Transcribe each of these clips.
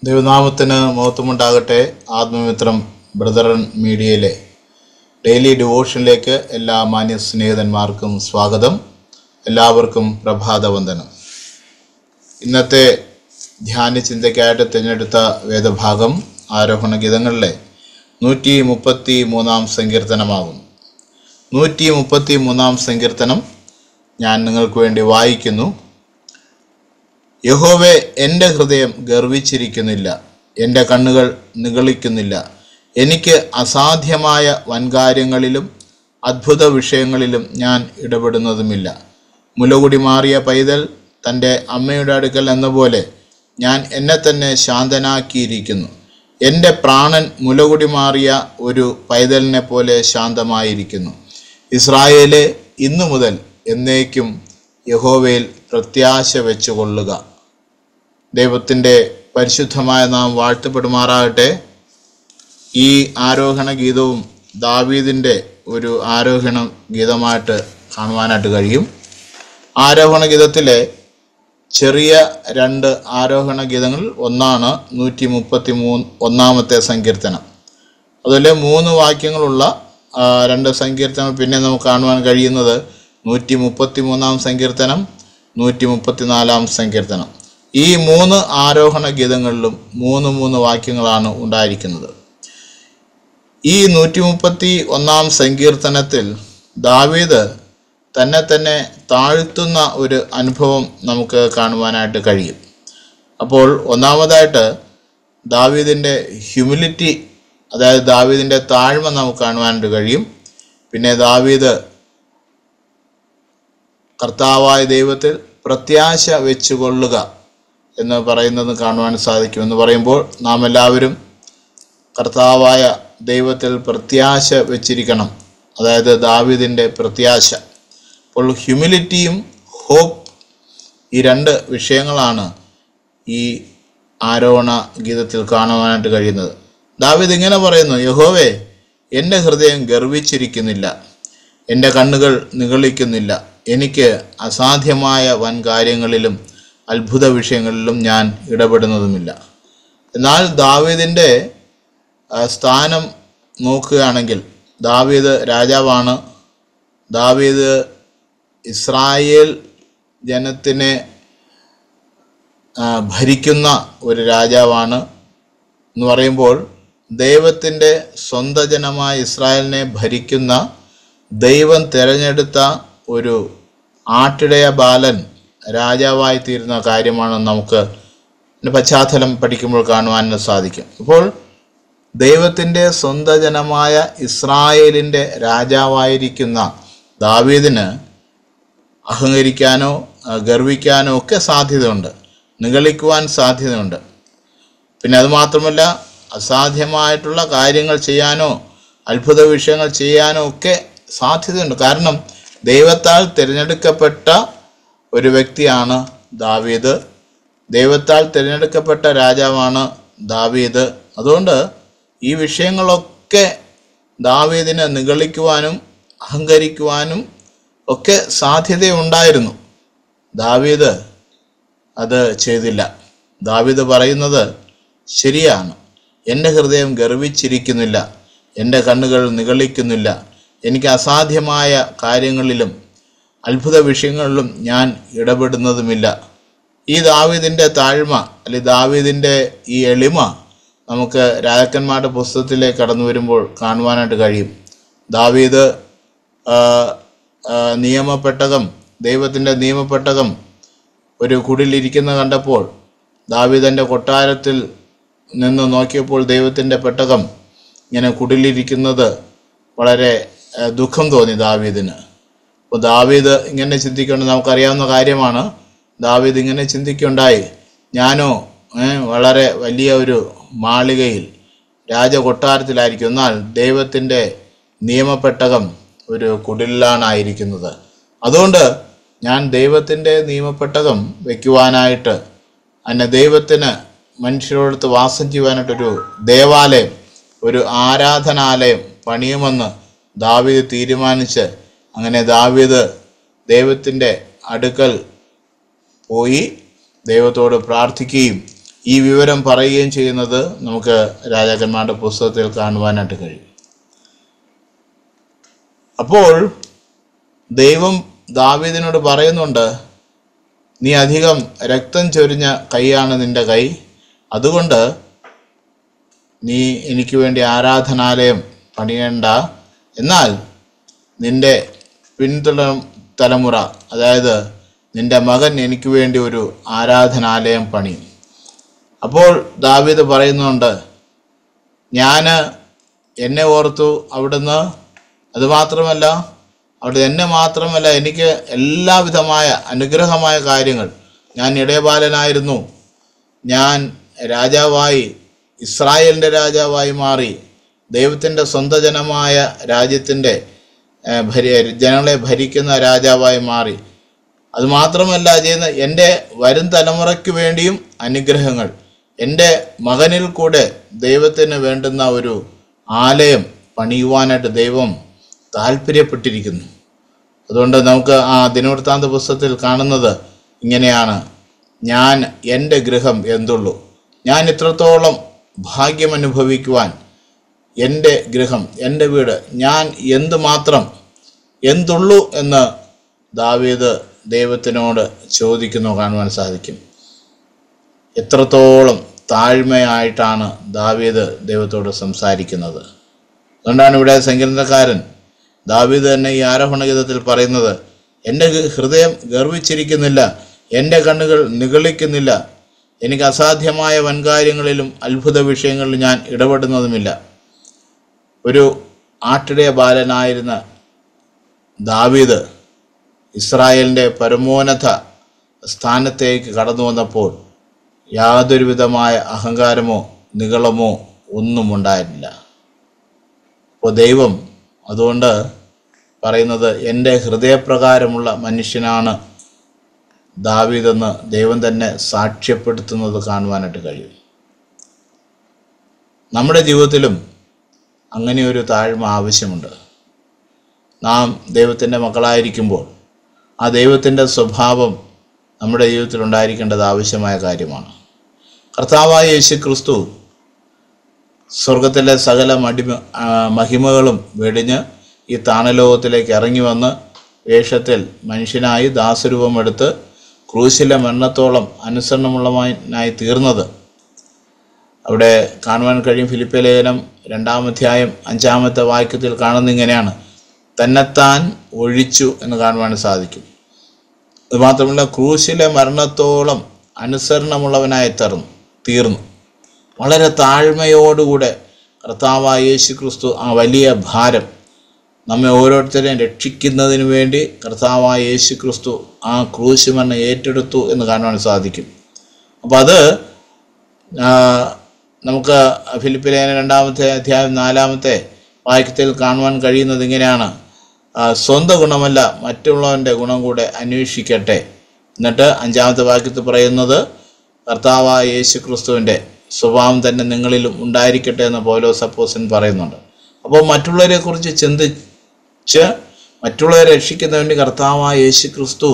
ദൈവനാമത്തിന് മഹത്വമുണ്ടാകട്ടെ. ആത്മമിത്രം ബ്രദറൻ മീഡിയയിലെ ഡെയിലി ഡിവോഷനിലേക്ക് എല്ലാ മാന്യ സ്നേഹിതന്മാർക്കും സ്വാഗതം. എല്ലാവർക്കും പ്രഭാതവന്ദനം. ഇന്നത്തെ ധ്യാന ചിന്തയ്ക്കായിട്ട് തിരഞ്ഞെടുത്ത വേദഭാഗം ആരോഹണ ഗീതങ്ങളിലെ 133 സങ്കീർത്തനമാകുന്നു. 133 സങ്കീർത്തനം ഞാൻ നിങ്ങൾക്ക് വേണ്ടി വായിക്കുന്നു. യഹോവേ, എൻ്റെ ഹൃദയം ഗർവിച്ചിരിക്കുന്നില്ല, എൻ്റെ കണ്ണുകൾ നിഗളിക്കുന്നില്ല. എനിക്ക് അസാധ്യമായ വൻകാര്യങ്ങളിലും അത്ഭുത വിഷയങ്ങളിലും ഞാൻ ഇടപെടുന്നതുമില്ല. മുലകുടി മാറിയ പൈതൽ തൻ്റെ അമ്മയുടെ അടുക്കൽ എന്ന പോലെ ഞാൻ എന്നെ തന്നെ ശാന്തനാക്കിയിരിക്കുന്നു. എൻ്റെ പ്രാണൻ മുലകുടി മാറിയ ഒരു പൈതലിനെ പോലെ ശാന്തമായിരിക്കുന്നു. ഇസ്രായേലെ, ഇന്നു മുതൽ എന്നേക്കും യഹോവയിൽ പ്രത്യാശ വെച്ചുകൊള്ളുക. ദൈവത്തിൻ്റെ പരിശുദ്ധമായ നാം വാഴ്ത്തപ്പെടുമാറാകട്ടെ. ഈ ആരോഹണ ഗീതവും ദാവീദിൻ്റെ ഒരു ആരോഹണ ഗീതമായിട്ട് കാണുവാനായിട്ട് കഴിയും. ആരോഹണ ഗീതത്തിലെ ചെറിയ 2 ആരോഹണ ഗീതങ്ങൾ ഒന്നാണ് 133 സങ്കീർത്തനം. അതുപോലെ 3 വാക്യങ്ങളുള്ള 2 സങ്കീർത്തനങ്ങൾ പിന്നെ നമുക്ക് കാണുവാൻ കഴിയുന്നത് 133 സങ്കീർത്തനം, 134 സങ്കീർത്തനം. ഈ 3 ആരോഹണ ഗീതങ്ങളിലും 3 വാക്യങ്ങളാണ് ഉണ്ടായിരിക്കുന്നത്. ഈ 131 സങ്കീർത്തനത്തിൽ ദാവീദ് തന്നെ താഴ്ത്തുന്ന ഒരു അനുഭവം നമുക്ക് കാണുവാനായിട്ട് കഴിയും. അപ്പോൾ ഒന്നാമതായിട്ട് ദാവീദിൻ്റെ ഹ്യൂമിലിറ്റി, അതായത് ദാവീദിൻ്റെ താഴ്മ നമുക്ക് കാണുവാനായിട്ട് കഴിയും. പിന്നെ ദാവീദ് കർത്താവായ ദൈവത്തിൽ പ്രത്യാശ വെച്ചുകൊള്ളുക എന്ന് പറയുന്നത് കാണുവാൻ സാധിക്കും. എന്ന് പറയുമ്പോൾ നാം എല്ലാവരും കർത്താവായ ദൈവത്തിൽ പ്രത്യാശ വെച്ചിരിക്കണം. അതായത് ദാവീദിൻ്റെ പ്രത്യാശ. അപ്പോൾ ഹ്യൂമിലിറ്റിയും ഹോപ്പ്, ഈ 2 വിഷയങ്ങളാണ് ഈ ആരോഹണ ഗീതത്തിൽ കാണുവാനായിട്ട് കഴിയുന്നത്. ദാവീദ് ഇങ്ങനെ പറയുന്നു: യഹോവേ, എൻ്റെ ഹൃദയം ഗർവിച്ചിരിക്കുന്നില്ല, എൻ്റെ കണ്ണുകൾ നിഗളിക്കുന്നില്ല. എനിക്ക് അസാധ്യമായ വൻ കാര്യങ്ങളിലും അത്ഭുത വിഷയങ്ങളിലും ഞാൻ ഇടപെടുന്നതുമില്ല. എന്നാൽ ദാവീദിൻ്റെ സ്ഥാനം നോക്കുകയാണെങ്കിൽ, ദാവീദ് രാജാവാണ്. ദാവീദ് ഇസ്രായേൽ ജനത്തിനെ ഭരിക്കുന്ന ഒരു രാജാവാണ്. എന്ന് പറയുമ്പോൾ ദൈവത്തിൻ്റെ സ്വന്തം ജനമായ ഇസ്രായേലിനെ ഭരിക്കുന്ന, ദൈവം തിരഞ്ഞെടുത്ത ഒരു ആട്ടിടയ ബാലൻ രാജാവായി തീരുന്ന കാര്യമാണ് നമുക്ക് പശ്ചാത്തലം പഠിക്കുമ്പോൾ കാണുവാൻ സാധിക്കും. അപ്പോൾ ദൈവത്തിൻ്റെ സ്വന്തം ജനമായ ഇസ്രായേലിൻ്റെ രാജാവായിരിക്കുന്ന ദാവീദിന് അഹങ്കരിക്കാനോ ഗർവിക്കാനോ ഒക്കെ സാധ്യതയുണ്ട്, നിഗളിക്കുവാൻ സാധ്യതയുണ്ട്. പിന്നെ അതുമാത്രമല്ല, അസാധ്യമായിട്ടുള്ള കാര്യങ്ങൾ ചെയ്യാനോ അത്ഭുത വിഷയങ്ങൾ ചെയ്യാനോ ഒക്കെ സാധ്യതയുണ്ട്. കാരണം ദൈവത്താൽ തിരഞ്ഞെടുക്കപ്പെട്ട ഒരു വ്യക്തിയാണ് ദാവീദ്. ദൈവത്താൽ തിരഞ്ഞെടുക്കപ്പെട്ട രാജാവാണ് ദാവീദ്. അതുകൊണ്ട് ഈ വിഷയങ്ങളൊക്കെ ദാവീദിനെ നിഗളിക്കുവാനും അഹങ്കരിക്കുവാനും ഒക്കെ സാധ്യതയുണ്ടായിരുന്നു. ദാവീദ് അത് ചെയ്തില്ല. ദാവീദ് പറയുന്നത് ശരിയാണ്: എൻ്റെ ഹൃദയം ഗർവിച്ചിരിക്കുന്നില്ല, എൻ്റെ കണ്ണുകൾ നിഗളിക്കുന്നില്ല. എനിക്ക് അസാധ്യമായ കാര്യങ്ങളിലും അത്ഭുത വിഷയങ്ങളിലും ഞാൻ ഇടപെടുന്നതുമില്ല. ഈ ദാവീദിൻ്റെ താഴ്മ, അല്ലെങ്കിൽ ദാവീദിൻ്റെ ഈ എളിമ നമുക്ക് രാജാക്കന്മാരുടെ പുസ്തകത്തിലേക്ക് കടന്നു വരുമ്പോൾ കാണുവാനായിട്ട് കഴിയും. ദാവീദ് നിയമപ്പെട്ടകം, ദൈവത്തിൻ്റെ നിയമപ്പെട്ടകം ഒരു കുടിലിരിക്കുന്ന കണ്ടപ്പോൾ ദാവീദിൻ്റെ കൊട്ടാരത്തിൽ നിന്ന് നോക്കിയപ്പോൾ ദൈവത്തിൻ്റെ പെട്ടകം ഇങ്ങനെ കുടിലിരിക്കുന്നത് വളരെ ദുഃഖം തോന്നി ദാവീദിന്. അപ്പോൾ ദാവീദ് ഇങ്ങനെ ചിന്തിക്കേണ്ടത് നമുക്കറിയാവുന്ന കാര്യമാണ്. ദാവീദ് ഇങ്ങനെ ചിന്തിക്കുകയുണ്ടായി: ഞാനോ വളരെ വലിയ ഒരു മാളികയിൽ രാജകൊട്ടാരത്തിലായിരിക്കും, എന്നാൽ ദൈവത്തിൻ്റെ നിയമപ്പെട്ടകം ഒരു കുടിലാണായിരിക്കുന്നത്. അതുകൊണ്ട് ഞാൻ ദൈവത്തിൻ്റെ നിയമപ്പെട്ടകം വയ്ക്കുവാനായിട്ട്, അതിനെ ദൈവത്തിന് മനുഷ്യരോടത്ത് വാസം ചെയ്യുവാനായിട്ടൊരു ദേവാലയം, ഒരു ആരാധനാലയം പണിയുമെന്ന് ദാവീദ് തീരുമാനിച്ച്, അങ്ങനെ ദാവീദ് ദൈവത്തിൻ്റെ അടുക്കൽ പോയി ദൈവത്തോട് പ്രാർത്ഥിക്കുകയും ഈ വിവരം പറയുകയും ചെയ്യുന്നത് നമുക്ക് രാജാക്കന്മാരുടെ പുസ്തകത്തിൽ കാണുവാനായിട്ട് കഴിയും. അപ്പോൾ ദൈവം ദാവീദിനോട് പറയുന്നുണ്ട്, നീ അധികം രക്തം ചൊരിഞ്ഞ കൈയാണ് നിന്റെ കൈ, അതുകൊണ്ട് നീ എനിക്ക് വേണ്ടി ആരാധനാലയം പണിയേണ്ട, എന്നാൽ നിന്റെ തലമുറ, അതായത് നിന്റെ മകൻ എനിക്ക് വേണ്ടി ഒരു ആരാധനാലയം പണിയും. അപ്പോൾ ദാവീദ് പറയുന്നുണ്ട്, ഞാൻ എന്നെ ഓർത്തു അവിടുന്ന്, അതുമാത്രമല്ല അവിടെ എന്നെ മാത്രമല്ല എനിക്ക് എല്ലാവിധമായ അനുഗ്രഹമായ കാര്യങ്ങൾ, ഞാൻ ഇടയബാലനായിരുന്നു, ഞാൻ രാജാവായി ഇസ്രായേലിൻ്റെ രാജാവായി മാറി, ദൈവത്തിൻ്റെ സ്വന്തം ജനമായ രാജ്യത്തിൻ്റെ ജനങ്ങളെ ഭരിക്കുന്ന രാജാവായി മാറി. അതുമാത്രമല്ല ചെയ്യുന്ന എൻ്റെ വരും തലമുറയ്ക്ക് വേണ്ടിയും അനുഗ്രഹങ്ങൾ, എൻ്റെ മകനിൽ കൂടെ ദൈവത്തിന് വേണ്ടുന്ന ഒരു ആലയം പണിയുവാനായിട്ട് ദൈവം താല്പര്യപ്പെട്ടിരിക്കുന്നു. അതുകൊണ്ട് നമുക്ക് ആ ദിനവൃത്താന്ത പുസ്തകത്തിൽ കാണുന്നത് ഇങ്ങനെയാണ്, ഞാൻ എൻ്റെ ഗൃഹം എന്തുള്ളൂ, ഞാൻ ഇത്രത്തോളം ഭാഗ്യം അനുഭവിക്കുവാൻ എൻ്റെ ഗൃഹം, എൻ്റെ വീട്, ഞാൻ എന്തുള്ളൂ എന്ന് ദാവീദ് ദൈവത്തിനോട് ചോദിക്കുന്നു കാണുവാൻ സാധിക്കും. എത്രത്തോളം താഴ്മയായിട്ടാണ് ദാവീദ് ദൈവത്തോട് സംസാരിക്കുന്നത്. അതുകൊണ്ടാണ് ഇവിടെ സങ്കീർത്തനക്കാരൻ ദാവീദ് തന്നെ ഈ ആരോഹണഗീതത്തിൽ പറയുന്നത്, എൻ്റെ ഹൃദയം ഗർവിച്ചിരിക്കുന്നില്ല, എൻ്റെ കണ്ണുകൾ നിഗളിക്കുന്നില്ല, എനിക്ക് അസാധ്യമായ വൻകാര്യങ്ങളിലും അത്ഭുത വിഷയങ്ങളിലും ഞാൻ ഇടപെടുന്നതുമില്ല. ഒരു ആട്ടിടയ ബാലനായിരുന്ന ദാവീദ് ഇസ്രായേലിൻ്റെ പരമോന്നത സ്ഥാനത്തേക്ക് കടന്നു വന്നപ്പോൾ യാതൊരു വിധമായ അഹങ്കാരമോ നിഗളമോ ഒന്നും ഉണ്ടായിരുന്നില്ല. അപ്പോൾ ദൈവം അതുകൊണ്ട് പറയുന്നത്, എൻ്റെ ഹൃദയപ്രകാരമുള്ള മനുഷ്യനാണ് ദാവീദെന്ന് ദൈവം തന്നെ സാക്ഷ്യപ്പെടുത്തുന്നത് കാണുവാനായിട്ട് കഴിയും. നമ്മുടെ ജീവിതത്തിലും അങ്ങനെ ഒരു താഴ്മ ആവശ്യമുണ്ട്. നാം ദൈവത്തിൻ്റെ മക്കളായിരിക്കുമ്പോൾ ആ ദൈവത്തിൻ്റെ സ്വഭാവം നമ്മുടെ ജീവിതത്തിൽ ഉണ്ടായിരിക്കേണ്ടത് ആവശ്യമായ കാര്യമാണ്. കർത്താവായ യേശു ക്രിസ്തു സ്വർഗത്തിലെ സകല മഹിമകളും വെടിഞ്ഞ് ഈ താണലോകത്തിലേക്ക് ഇറങ്ങി വന്ന് വേഷത്തിൽ മനുഷ്യനായി ദാസരൂപമെടുത്ത് ക്രൂശിലെ മരണത്തോളം അനുസരണമുള്ളവനായി തീർന്നത് അവിടെ കാണുവാൻ കഴിയും. ഫിലിപ്പിയ ലേഖനം 2-ാം അധ്യായം 5-ാമത്തെ വാക്യത്തിൽ കാണുന്ന ഇങ്ങനെയാണ്, തന്നെത്താൻ ഒഴിച്ചു എന്ന് കാണുവാൻ സാധിക്കും. അതുമാത്രമല്ല, ക്രൂശിലെ മരണത്തോളം അനുസരണമുള്ളവനായി തീർന്നു. വളരെ താഴ്മയോടുകൂടെ കർത്താവായ യേശു ക്രിസ്തു ആ വലിയ ഭാരം നമ്മെ ഓരോരുത്തരെയും രക്ഷിക്കുന്നതിന് വേണ്ടി കർത്താവായ യേശു ക്രിസ്തു ആ ക്രൂശ് മരണം ഏറ്റെടുത്തു എന്ന് കാണുവാൻ സാധിക്കും. അപ്പോൾ അത് നമുക്ക് ഫിലിപ്പിയ ലേഖനം 2-ാമത്തെ അധ്യായം 4-ാമത്തെ വാക്യത്തിൽ കാണുവാൻ കഴിയുന്നത് ഇങ്ങനെയാണ്, സ്വന്തം ഗുണമല്ല മറ്റുള്ളവൻ്റെ ഗുണം കൂടെ അന്വേഷിക്കട്ടെ. എന്നിട്ട് 5-ാമത്തെ വാക്യത്തിൽ പറയുന്നത്, കർത്താവായ യേശു ക്രിസ്തുവിൻ്റെ സ്വഭാവം തന്നെ നിങ്ങളിലും ഉണ്ടായിരിക്കട്ടെ എന്ന് പൗലോസ് അപ്പോസ്തലൻ പറയുന്നുണ്ട്. അപ്പോൾ മറ്റുള്ളവരെ കുറിച്ച് ചിന്തിച്ച് മറ്റുള്ളവരെ രക്ഷിക്കുന്നതിന് വേണ്ടി കർത്താവായ യേശു ക്രിസ്തു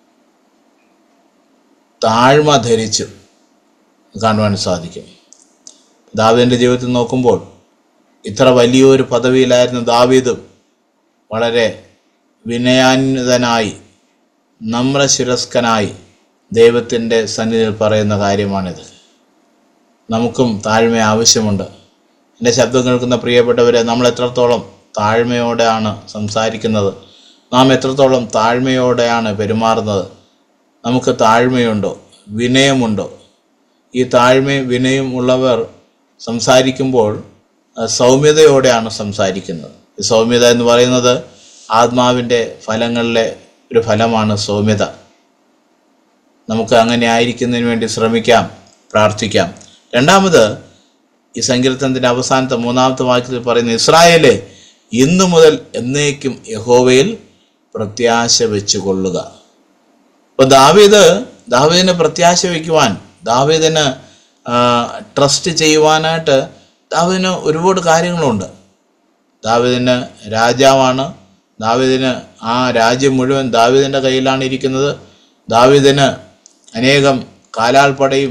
താഴ്മ ധരിച്ചു കാണുവാൻ സാധിക്കും. ദാവീദിൻ്റെ ജീവിതത്തിൽ നോക്കുമ്പോൾ ഇത്ര വലിയൊരു പദവിയിലായിരുന്ന ദാവീദും വളരെ വിനയാന്വിതനായി നമ്രശിരസ്കനായി ദൈവത്തിൻ്റെ സന്നിധിയിൽ പറയുന്ന കാര്യമാണിത്. നമുക്കും താഴ്മ ആവശ്യമുണ്ട്. എൻ്റെ ശബ്ദം കേൾക്കുന്ന പ്രിയപ്പെട്ടവരെ, നമ്മൾ എത്രത്തോളം താഴ്മയോടെയാണ് സംസാരിക്കുന്നത്, നാം എത്രത്തോളം താഴ്മയോടെയാണ് പെരുമാറുന്നത്, നമുക്ക് താഴ്മയുണ്ടോ, വിനയമുണ്ടോ? ഈ താഴ്മയും വിനയം ഉള്ളവർ സംസാരിക്കുമ്പോൾ സൗമ്യതയോടെയാണ് സംസാരിക്കുന്നത്. ഈ സൗമ്യത എന്ന് പറയുന്നത് ആത്മാവിൻ്റെ ഫലങ്ങളിലെ ഒരു ഫലമാണ് സൗമ്യത. നമുക്ക് അങ്ങനെ ആയിരിക്കുന്നതിന് വേണ്ടി ശ്രമിക്കാം, പ്രാർത്ഥിക്കാം. രണ്ടാമത്, ഈ സങ്കീർത്തനത്തിൻ്റെ അവസാനത്തെ 3-ാമത്തെ വാക്യത്തിൽ പറയുന്ന, ഇസ്രായേലേ ഇന്നു മുതൽ എന്നേക്കും യഹോവയിൽ പ്രത്യാശ വെച്ചു കൊള്ളുക. അപ്പോൾ ദാവീദിന് പ്രത്യാശ വയ്ക്കുവാൻ, ദാവീദിന് ട്രസ്റ്റ് ചെയ്യുവാനായിട്ട് ദാവീദിന് ഒരുപാട് കാര്യങ്ങളുണ്ട്. ദാവീദിന് രാജാവാണ്, ദാവീദിന് ആ രാജ്യം മുഴുവൻ ദാവീദിൻ്റെ കയ്യിലാണ് ഇരിക്കുന്നത്. ദാവീദിന് അനേകം കാലാൾപ്പടയും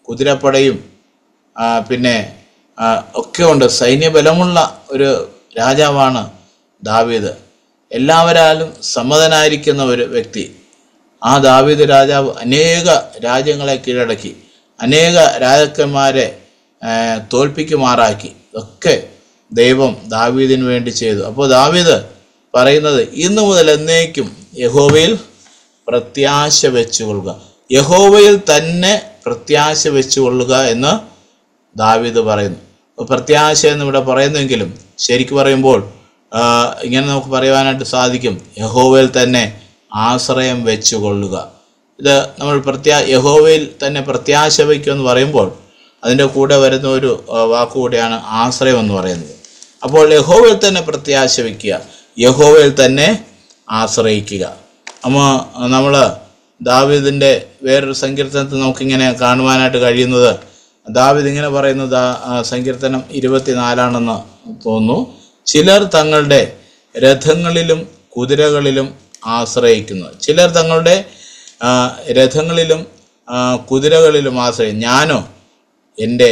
കുതിരപ്പടയും പിന്നെ ഒക്കെ ഉണ്ട്. സൈന്യബലമുള്ള ഒരു രാജാവാണ് ദാവീദ്. എല്ലാവരാലും സമ്മതനായിരിക്കുന്ന ഒരു വ്യക്തി. ആ ദാവീദ് രാജാവ് അനേക രാജ്യങ്ങളെ കീഴടക്കി, അനേക രാജാക്കന്മാരെ തോൽപ്പിക്കുമാറാക്കി. ഒക്കെ ദൈവം ദാവീദിന് വേണ്ടി ചെയ്തു. അപ്പോൾ ദാവീദ് പറയുന്നത്, ഇന്നു മുതൽ എന്നേക്കും യഹോവയിൽ പ്രത്യാശ വെച്ചുകൊള്ളുക, യഹോവയിൽ തന്നെ പ്രത്യാശ വെച്ചുകൊള്ളുക എന്ന് ദാവീദ് പറയുന്നു. പ്രത്യാശ എന്നിവിടെ പറയുന്നെങ്കിലും ശരിക്കും പറയുമ്പോൾ ഇങ്ങനെ നമുക്ക് പറയുവാനായിട്ട് സാധിക്കും, യഹോവയിൽ തന്നെ ആശ്രയം വെച്ചുകൊള്ളുക. ഇത് നമ്മൾ യഹോവയിൽ തന്നെ പ്രത്യാശ വയ്ക്കുമെന്ന് പറയുമ്പോൾ അതിൻ്റെ കൂടെ വരുന്ന ഒരു വാക്കുകൂടിയാണ് ആശ്രയം എന്ന് പറയുന്നത്. അപ്പോൾ യഹോവയിൽ തന്നെ പ്രത്യാശ വയ്ക്കുക, യഹോവയിൽ തന്നെ ആശ്രയിക്കുക. നമ്മൾ ദാവീദിൻ്റെ വേറൊരു സങ്കീർത്തനത്തിൽ നമുക്കിങ്ങനെ കാണുവാനായിട്ട് കഴിയുന്നത്, ദാവീദ് ഇങ്ങനെ പറയുന്നത് സങ്കീർത്തനം 24 തോന്നുന്നു. ചിലർ തങ്ങളുടെ രഥങ്ങളിലും കുതിരകളിലും ആശ്രയിക്കുന്നു. ചിലർ തങ്ങളുടെ രഥങ്ങളിലും കുതിരകളിലും ആശ്രയിക്കും. ഞാനോ എൻ്റെ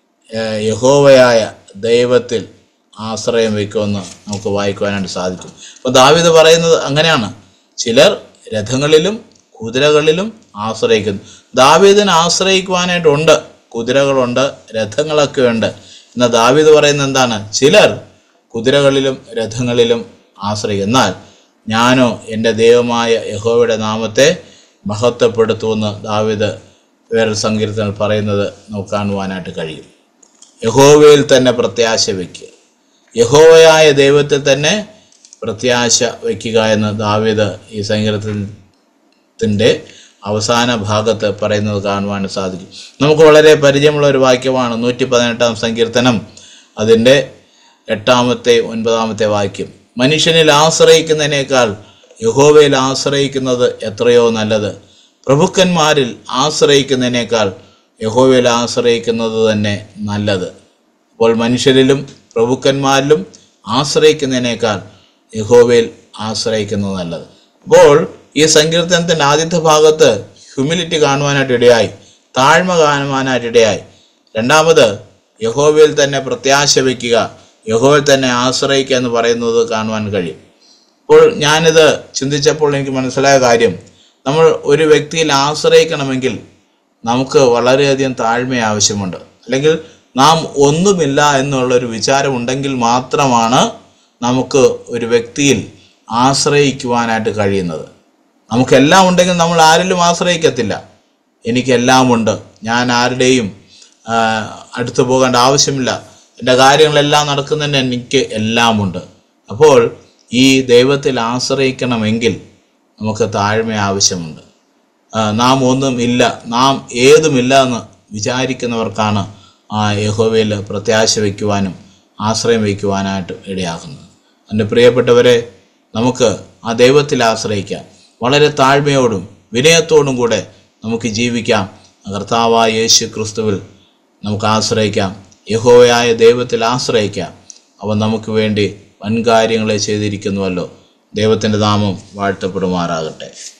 യഹോവയായ ദൈവത്തിൽ ആശ്രയം വയ്ക്കുമെന്ന് നമുക്ക് വായിക്കുവാനായിട്ട് സാധിക്കും. അപ്പോൾ ദാവീദ് പറയുന്നത് അങ്ങനെയാണ്. ചിലർ രഥങ്ങളിലും കുതിരകളിലും ആശ്രയിക്കുന്നു. ദാവീദിന് ആശ്രയിക്കുവാനായിട്ടുണ്ട്, കുതിരകളുണ്ട്, രഥങ്ങളൊക്കെ ഉണ്ട്. എന്നാൽ ദാവീദ് പറയുന്നത് എന്താണ്? ചിലർ കുതിരകളിലും രഥങ്ങളിലും ആശ്രയിക്കും. എന്നാൽ ഞാനോ എൻ്റെ ദൈവമായ യഹോവയുടെ നാമത്തെ മഹത്വപ്പെടുത്തുമെന്ന് ദാവീദ് വേറൊരു സങ്കീർത്തനത്തിൽ പറയുന്നത് നമുക്ക് കാണുവാനായിട്ട് കഴിയും. യഹോവയിൽ തന്നെ പ്രത്യാശ വയ്ക്കുക, യഹോവയായ ദൈവത്തിൽ തന്നെ പ്രത്യാശ വയ്ക്കുക എന്ന് ദാവീദ് ഈ സങ്കീർത്തനത്തിൻ്റെ അവസാന ഭാഗത്ത് പറയുന്നത് കാണുവാൻ സാധിക്കും. നമുക്ക് വളരെ പരിചയമുള്ള ഒരു വാക്യമാണ് 118 സങ്കീർത്തനം, അതിൻ്റെ 8, 9 വാക്യം. മനുഷ്യനിൽ ആശ്രയിക്കുന്നതിനേക്കാൾ യഹോവയിൽ ആശ്രയിക്കുന്നത് എത്രയോ നല്ലത്, പ്രഭുക്കന്മാരിൽ ആശ്രയിക്കുന്നതിനേക്കാൾ യഹോവയിൽ ആശ്രയിക്കുന്നത് തന്നെ നല്ലത്. അപ്പോൾ മനുഷ്യരിലും പ്രഭുക്കന്മാരിലും ആശ്രയിക്കുന്നതിനേക്കാൾ യഹോവയിൽ ആശ്രയിക്കുന്നത് നല്ലത്. അപ്പോൾ ഈ സങ്കീർത്തനത്തിൻ്റെ ആദ്യത്തെ ഭാഗത്ത് ഹ്യൂമിലിറ്റി കാണുവാനായിട്ട് ഇടയായി, താഴ്മ കാണുവാനായിട്ട് ഇടയായി. രണ്ടാമത് യഹോവയിൽ തന്നെ പ്രത്യാശ വയ്ക്കുക, യഹോവയിൽ തന്നെ ആശ്രയിക്കുക എന്ന് പറയുന്നത് കാണുവാൻ കഴിയും. അപ്പോൾ ഞാനിത് ചിന്തിച്ചപ്പോൾ എനിക്ക് മനസ്സിലായ കാര്യം, നമ്മൾ ഒരു വ്യക്തിയിൽ ആശ്രയിക്കണമെങ്കിൽ നമുക്ക് വളരെയധികം താഴ്മ ആവശ്യമുണ്ട്. അല്ലെങ്കിൽ നാം ഒന്നുമില്ല എന്നുള്ളൊരു വിചാരം ഉണ്ടെങ്കിൽ മാത്രമാണ് നമുക്ക് ഒരു വ്യക്തിയിൽ ആശ്രയിക്കുവാനായിട്ട് കഴിയുന്നത്. നമുക്കെല്ലാം ഉണ്ടെങ്കിൽ നമ്മൾ ആരിലും ആശ്രയിക്കത്തില്ല. എനിക്കെല്ലാമുണ്ട്, ഞാൻ ആരുടെയും അടുത്ത് പോകേണ്ട ആവശ്യമില്ല, എൻ്റെ കാര്യങ്ങളെല്ലാം നടക്കുന്നതിന് എനിക്ക് എല്ലാമുണ്ട്. അപ്പോൾ ഈ ദൈവത്തിൽ ആശ്രയിക്കണമെങ്കിൽ നമുക്ക് താഴ്മ ആവശ്യമുണ്ട്. നാം ഒന്നും ഇല്ല, നാം ഏതുമില്ല എന്ന് വിചാരിക്കുന്നവർക്കാണ് യഹോവയിൽ പ്രത്യാശ വയ്ക്കുവാനും ആശ്രയം വയ്ക്കുവാനായിട്ട് ഇടയാകുന്നത്. എൻ്റെ പ്രിയപ്പെട്ടവരെ, നമുക്ക് ആ ദൈവത്തിൽ ആശ്രയിക്കാം. വളരെ താഴ്മയോടും വിനയത്തോടും കൂടെ നമുക്ക് ജീവിക്കാം. കർത്താവായ യേശു ക്രിസ്തുവിൽ നമുക്ക് ആശ്രയിക്കാം, യഹോവയായ ദൈവത്തിൽ ആശ്രയിക്കാം. അവൻ നമുക്ക് വേണ്ടി വൻകാര്യങ്ങളെ ചെയ്തിരിക്കുന്നുവല്ലോ. ദൈവത്തിൻ്റെ നാമം വാഴ്ത്തപ്പെടുമാറാകട്ടെ.